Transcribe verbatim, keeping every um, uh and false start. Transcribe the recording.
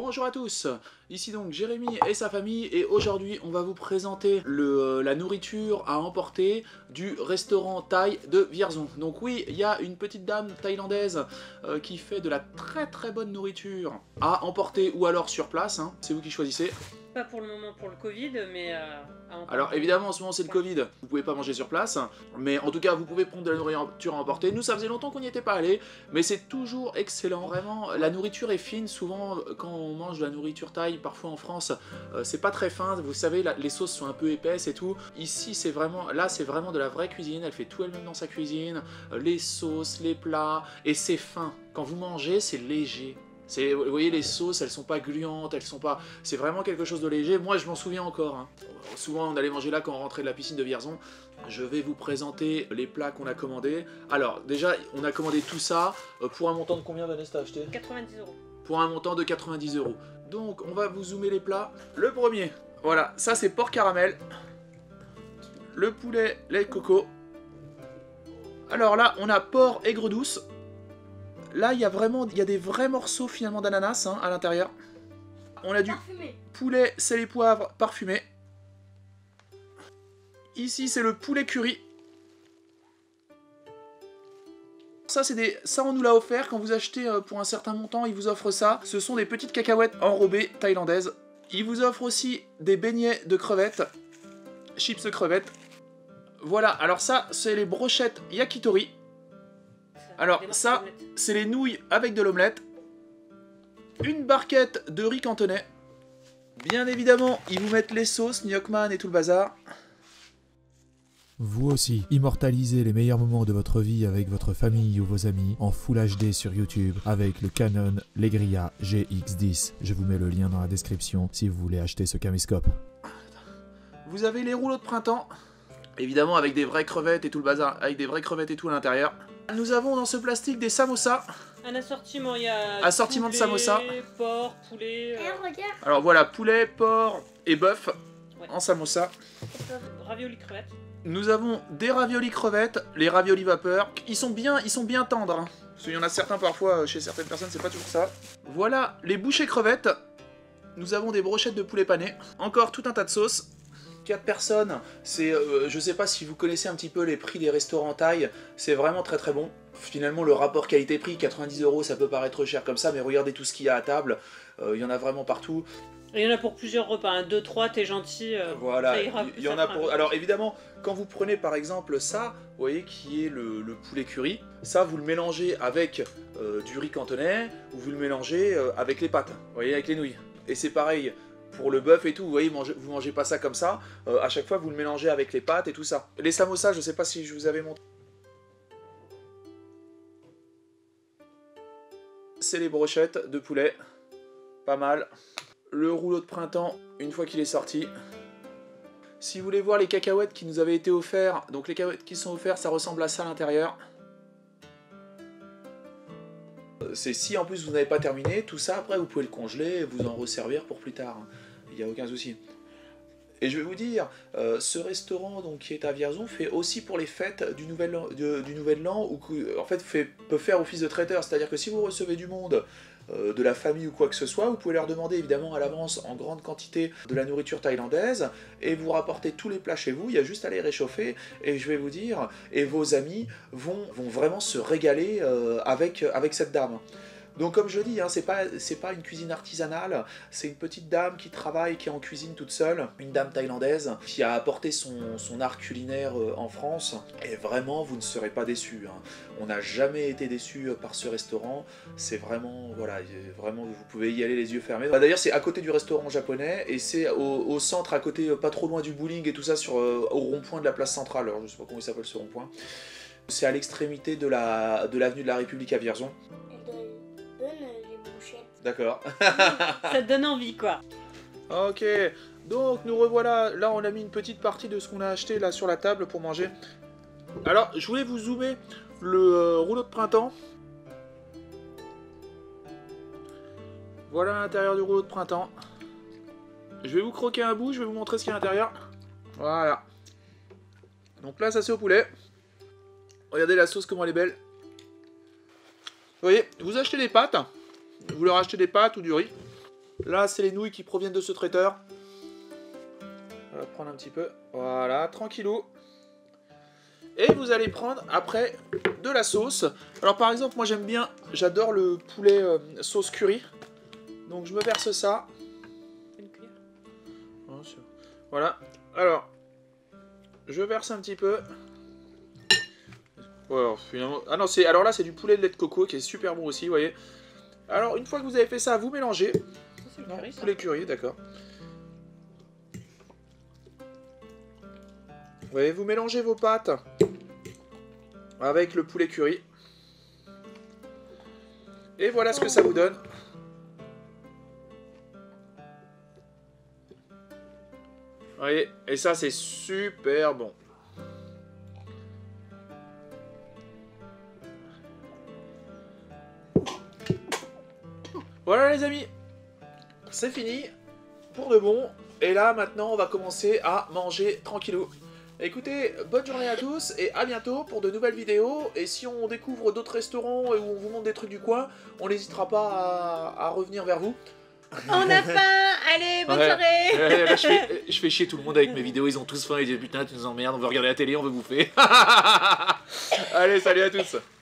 Bonjour à tous, ici donc Jérémy et sa famille et aujourd'hui on va vous présenter le, euh, la nourriture à emporter du restaurant thaï de Vierzon. Donc oui, il y a une petite dame thaïlandaise euh, qui fait de la très très bonne nourriture à emporter ou alors sur place, hein. C'est vous qui choisissez. Pas pour le moment pour le Covid, mais euh, à emporter. Alors évidemment en ce moment c'est le Covid, vous pouvez pas manger sur place, mais en tout cas vous pouvez prendre de la nourriture à emporter. Nous ça faisait longtemps qu'on n'y était pas allé, mais c'est toujours excellent, vraiment. La nourriture est fine, souvent quand on mange de la nourriture thaï, parfois en France, euh, c'est pas très fin, vous savez, la, les sauces sont un peu épaisses et tout. Ici c'est vraiment, là c'est vraiment de la vraie cuisine, elle fait tout elle-même dans sa cuisine, euh, les sauces, les plats, et c'est fin. Quand vous mangez c'est léger. Vous voyez, les sauces, elles sont pas gluantes, elles sont pas... C'est vraiment quelque chose de léger. Moi, je m'en souviens encore. Hein. Souvent, on allait manger là quand on rentrait de la piscine de Vierzon. Je vais vous présenter les plats qu'on a commandés. Alors, déjà, on a commandé tout ça. Pour un montant de combien, Vanessa, t'as acheté? quatre-vingt-dix euros. Pour un montant de quatre-vingt-dix euros. Donc, on va vous zoomer les plats. Le premier, voilà, ça c'est porc caramel. Le poulet lait de coco. Alors là, on a porc aigre douce. Là, il y a vraiment, il y a des vrais morceaux finalement d'ananas hein, à l'intérieur. On a du Parfumé. poulet sel et poivre parfumé. Ici, c'est le poulet curry. Ça, c'est des, ça, on nous l'a offert quand vous achetez euh, pour un certain montant. Ils vous offrent ça. Ce sont des petites cacahuètes enrobées thaïlandaises. Ils vous offrent aussi des beignets de crevettes, chips de crevettes. Voilà. Alors ça, c'est les brochettes yakitori. Alors ça, c'est les nouilles avec de l'omelette. Une barquette de riz cantonais. Bien évidemment, ils vous mettent les sauces, gnocchman et tout le bazar. Vous aussi, immortalisez les meilleurs moments de votre vie avec votre famille ou vos amis en Full H D sur YouTube avec le Canon Legria G X dix. Je vous mets le lien dans la description si vous voulez acheter ce caméscope. Vous avez les rouleaux de printemps. Évidemment avec des vraies crevettes et tout le bazar, avec des vraies crevettes et tout à l'intérieur. Nous avons dans ce plastique des samosas. Un assortiment, il y a assortiment poulet, de samosa. porc, poulet, euh... Alors voilà, poulet, porc et bœuf ouais. En samosa. Ravioli crevettes. Nous avons des raviolis crevettes, les raviolis vapeur. Ils sont bien, ils sont bien tendres. Hein. Parce qu'il y en a certains parfois, chez certaines personnes, c'est pas toujours ça. Voilà, les bouchées crevettes. Nous avons des brochettes de poulet pané. Encore tout un tas de sauces. quatre personnes, c'est, euh, je sais pas si vous connaissez un petit peu les prix des restaurants thaï, c'est vraiment très très bon. Finalement le rapport qualité-prix, quatre-vingt-dix euros, ça peut paraître cher comme ça, mais regardez tout ce qu'il y a à table, euh, il y en a vraiment partout. Et il y en a pour plusieurs repas, un, deux, trois, t'es gentil. Euh, voilà, il y en a pour... Alors évidemment, quand vous prenez par exemple ça, vous voyez, qui est le, le poulet curry, ça vous le mélangez avec euh, du riz cantonais, ou vous le mélangez euh, avec les pâtes, vous voyez, avec les nouilles. Et c'est pareil pour le bœuf et tout, vous voyez, mangez, vous mangez pas ça comme ça, euh, à chaque fois vous le mélangez avec les pâtes et tout ça. Les samosas, je sais pas si je vous avais montré. C'est les brochettes de poulet, pas mal. Le rouleau de printemps, une fois qu'il est sorti. Si vous voulez voir les cacahuètes qui nous avaient été offerts, donc les cacahuètes qui sont offertes, ça ressemble à ça à l'intérieur. C'est si en plus vous n'avez pas terminé, tout ça après vous pouvez le congeler et vous en resservir pour plus tard. Il n'y a aucun souci. Et je vais vous dire, euh, ce restaurant donc, qui est à Vierzon fait aussi pour les fêtes du Nouvel An, de, du nouvel An ou en fait fait, peut faire office de traiteur. C'est-à-dire que si vous recevez du monde, euh, de la famille ou quoi que ce soit, vous pouvez leur demander évidemment à l'avance en grande quantité de la nourriture thaïlandaise et vous rapportez tous les plats chez vous, il y a juste à les réchauffer et je vais vous dire, et vos amis vont, vont vraiment se régaler euh, avec, avec cette dame. Donc comme je dis, hein, c'est pas, c'est pas une cuisine artisanale, c'est une petite dame qui travaille, qui est en cuisine toute seule, une dame thaïlandaise qui a apporté son, son art culinaire euh, en France, et vraiment vous ne serez pas déçus. Hein. On n'a jamais été déçus par ce restaurant, c'est vraiment, voilà, vraiment vous pouvez y aller les yeux fermés. Bah, d'ailleurs c'est à côté du restaurant japonais, et c'est au, au centre, à côté, pas trop loin du bowling et tout ça, sur, euh, au rond-point de la place centrale, alors je sais pas comment il s'appelle ce rond-point. C'est à l'extrémité de la, de l'avenue de la République à Vierzon. D'accord. Ça te donne envie, quoi. Ok, donc nous revoilà. Là, on a mis une petite partie de ce qu'on a acheté là sur la table pour manger. Alors, je voulais vous zoomer le euh, rouleau de printemps. Voilà l'intérieur du rouleau de printemps. Je vais vous croquer un bout, je vais vous montrer ce qu'il y a à l'intérieur. Voilà. Donc là, ça c'est au poulet. Regardez la sauce, comment elle est belle. Vous voyez, vous achetez des pâtes. Vous leur achetez des pâtes ou du riz. Là, c'est les nouilles qui proviennent de ce traiteur. On va prendre un petit peu. Voilà, tranquillou. Et vous allez prendre après de la sauce. Alors par exemple, moi j'aime bien, j'adore le poulet euh, sauce curry. Donc je me verse ça. Une cuillère. Voilà. Alors, je verse un petit peu. Ouais, alors, finalement... Ah non, c'est alors là c'est du poulet de lait de coco qui est super bon aussi, vous voyez. Alors une fois que vous avez fait ça, vous mélangez. C'est le Non, curry, ça. poulet curry, d'accord. Vous voyez, vous mélangez vos pâtes avec le poulet curry. Et voilà ce que ça vous donne. Vous voyez, et ça c'est super bon. Voilà les amis, c'est fini pour de bon. Et là maintenant on va commencer à manger tranquillou. Écoutez, bonne journée à tous et à bientôt pour de nouvelles vidéos. Et si on découvre d'autres restaurants et où on vous montre des trucs du coin, on n'hésitera pas à, à revenir vers vous. On a faim. Allez, bonne Ouais. soirée. Ouais, là, je, fais, je fais chier tout le monde avec mes vidéos, ils ont tous faim, ils disent putain tu nous emmerdes, on veut regarder la télé, on veut bouffer. Allez, salut à tous.